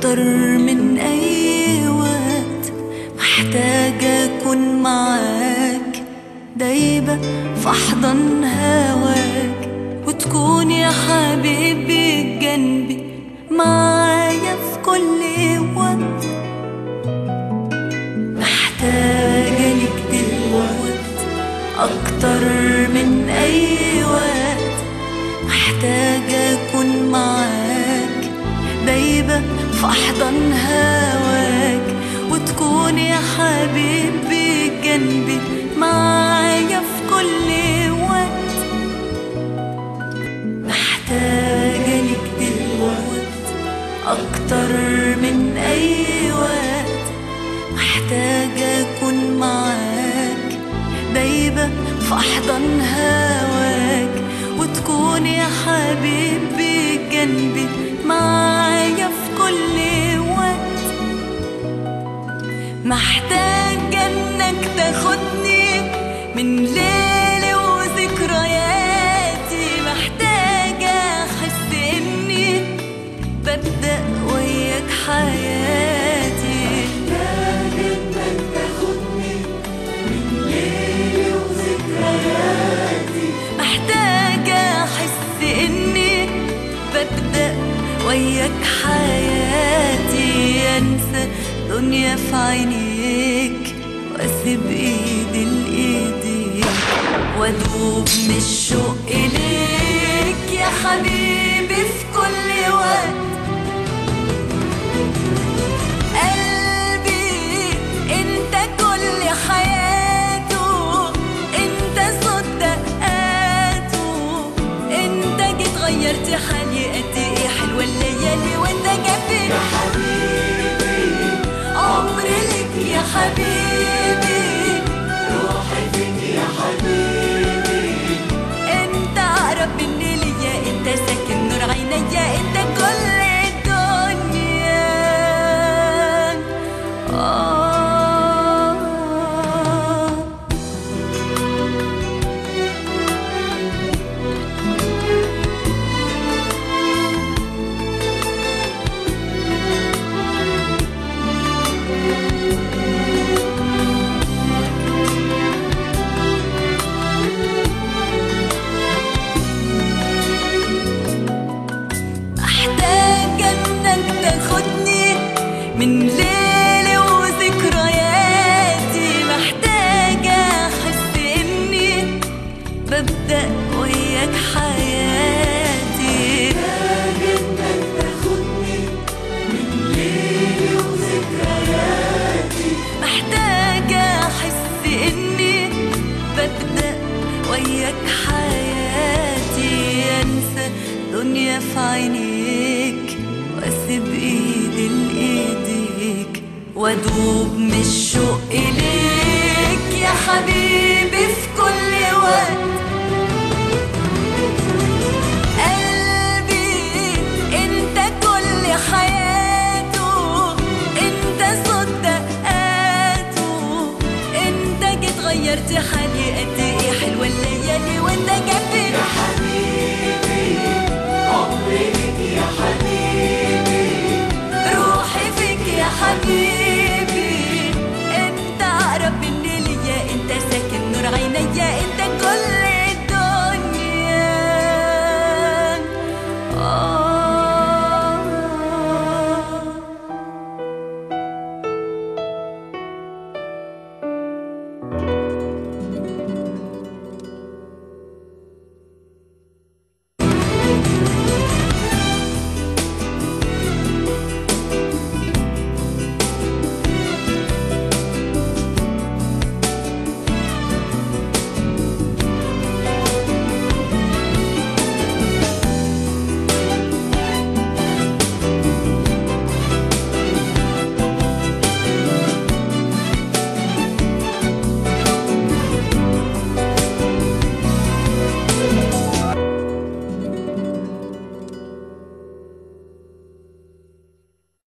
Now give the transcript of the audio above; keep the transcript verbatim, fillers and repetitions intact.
أكتر من أي وقت محتاجة أكون معاك، دايبة في أحضن هواك، وتكون يا حبيبي جنبي معايا في كل وقت. محتاجة ليك دلوقتي أكتر من أي وقت، محتاجة أكون معاك، دايبة في أحضن هواك، وتكون يا حبيبي جنبي معايا في كل وقت. محتاجة ليك دلوقتي أكتر من أي وقت، محتاجة أكون معاك، دايبة في أحضن هواك، وتكون يا حبيبي جنبي معايا في كل وقت. محتاجة إنك تاخدني من ليلي وذكرياتي، محتاجة أحس إني ببدأ وياك حياتي. محتاجة إنك تاخدني من ليلي وذكرياتي، محتاجة أحس إني ببدأ وياك حياتي. أنسى دنيا في عينيك وأسيب إيدي لإيديك، وأدوب من الشوق إليك يا حبيبي في كل وقت. قلبي أنت كل حياته، أنت صوت دقاته، أنت جيت غيرت حالي. قد إيه حلوة الليالي وأنت جنبي يا حبيبي، عمري لك يا حبيبي، روحي فيك يا حبيبي. أنت أقرب مني ليا، أنت ساكن نور عينيا، أنت كل الدنيا. آه من ليلي وذكرياتي، محتاجة أحس إني ببدأ وياك حياتي. محتاجة إنك تاخدني من ليلي وذكرياتي، محتاجة أحس إني ببدأ وياك حياتي. أنسى دنيا في عينيك وأسيب إيدي لإيديك، وأدوب من الشوق إليك يا حبيبي في كل وقت. قلبي أنت كل حياته، أنت صوت دقاته، أنت جيت غيرت حالي. قد إيه حلوة الليالي وأنت جنبي يا حبيبي، عمري ليك يا حبيبي، روحي فيك يا حبيبي. أنت أقرب مني ليا، أنت ساكن نور عينيا، أنت كل